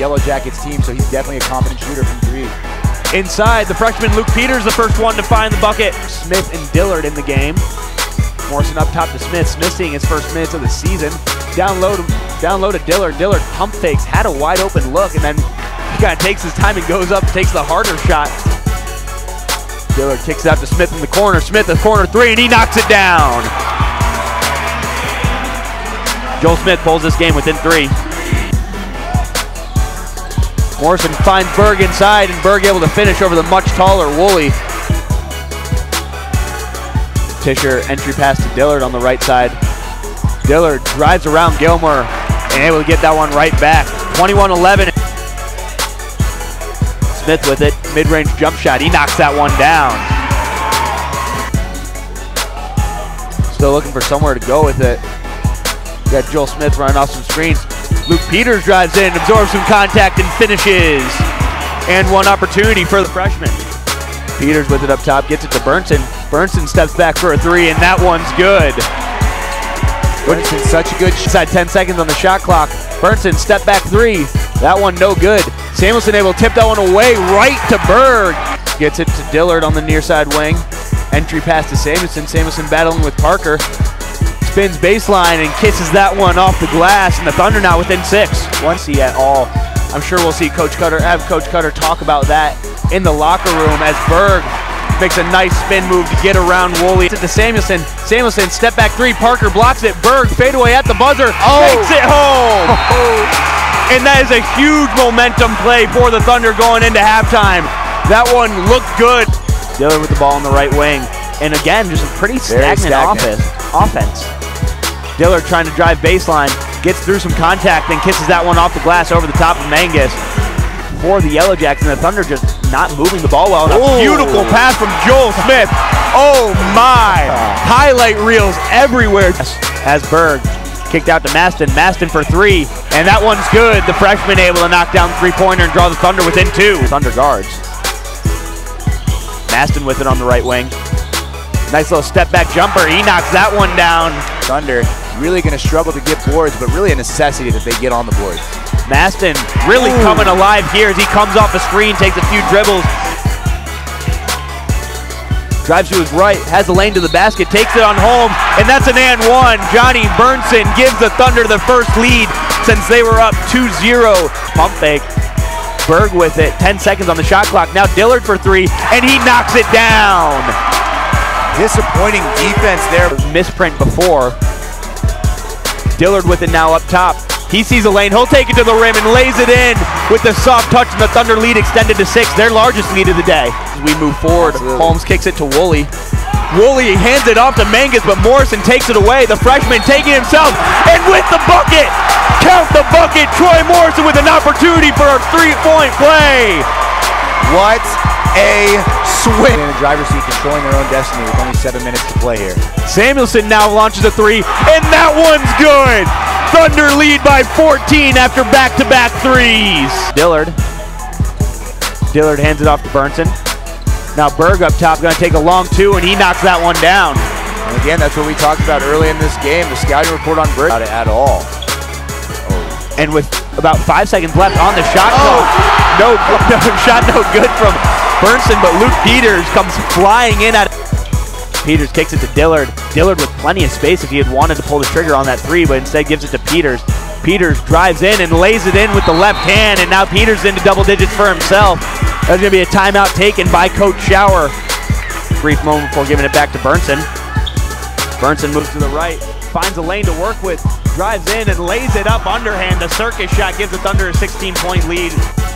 Yellow Jackets team, so he's definitely a confident shooter from three. Inside, the freshman Luke Peters, the first one to find the bucket. Smith and Dillard in the game. Morrison up top to Smith. Smith seeing his first minutes of the season. Down low to Dillard. Dillard pump fakes, had a wide open look, and then he kind of takes his time and goes up, takes the harder shot. Dillard kicks it out to Smith in the corner. Smith, the corner three, and he knocks it down. Joel Smith pulls this game within three. Morrison finds Berg inside, and Berg able to finish over the much taller Woolley. Tischer entry pass to Dillard on the right side. Dillard drives around Gilmore and able to get that one right back. 21-11. Smith with it, mid-range jump shot. He knocks that one down. Still looking for somewhere to go with it. Got Joel Smith running off some screens. Luke Peters drives in, absorbs some contact, and finishes. And one opportunity for the freshman. Peters with it up top, gets it to Burnson. Burnson steps back for a three, and that one's good. Burnson, such a good shot. 10 seconds on the shot clock. Burnson, step back three. That one no good. Samuelson able to tip that one away right to Berg. Gets it to Dillard on the near side wing. Entry pass to Samuelson. Samuelson battling with Parker. Spins baseline and kisses that one off the glass, and the Thunder now within 6. Won't see at all. I'm sure we'll see Coach Cutter talk about that in the locker room as Berg makes a nice spin move to get around Woolley. To Samuelson. Samuelson, step back three. Parker blocks it. Berg fadeaway at the buzzer. Takes it home. And that is a huge momentum play for the Thunder going into halftime. That one looked good. Dillard with the ball on the right wing. And again, just a pretty stagnant offense. Dillard trying to drive baseline, gets through some contact, and kisses that one off the glass over the top of Mangus. For the Yellow Jackets, and the Thunder just not moving the ball well enough. Beautiful pass from Joel Smith. Oh my! Highlight reels everywhere. As Berg kicked out to Maston. Maston for three, and that one's good. The freshman able to knock down the three-pointer and draw the Thunder within 2. Thunder guards. Maston with it on the right wing. Nice little step-back jumper. He knocks that one down. Thunder really going to struggle to get boards, but really a necessity that they get on the board. Maston really coming alive here as he comes off the screen, takes a few dribbles. Drives to his right, has the lane to the basket, takes it on home, and that's an and one. Johnny Burnson gives the Thunder the first lead since they were up 2-0. Pump fake. Berg with it, 10 seconds on the shot clock. Now Dillard for three, and he knocks it down. Disappointing defense there. Misprint before. Dillard with it now up top. He sees a lane, he'll take it to the rim and lays it in with the soft touch, and the Thunder lead extended to 6, their largest lead of the day. As we move forward, Holmes kicks it to Woolley. Woolley hands it off to Mangus, but Morrison takes it away. The freshman taking himself, and with the bucket! Count the bucket! Troy Morrison with an opportunity for a three-point play! What a swing! In the driver's seat, controlling their own destiny with only 7 minutes to play here. Samuelson now launches a three, and that one's good! Thunder lead by 14 after back-to-back threes. Dillard hands it off to Burnson. Now Berg up top, going to take a long two, and he knocks that one down. And again, that's what we talked about early in this game. The scouting report on Berg not at all. And with about 5 seconds left on the shot clock, no shot, no good from Burnson, but Luke Peters comes flying in at. Peters kicks it to Dillard. Dillard with plenty of space if he had wanted to pull the trigger on that three, but instead gives it to Peters. Peters drives in and lays it in with the left hand, and now Peters into double digits for himself. There's going to be a timeout taken by Coach Schauer. Brief moment before giving it back to Burnson. Burnson moves to the right, finds a lane to work with, drives in and lays it up underhand. The circus shot gives the Thunder a 16-point lead.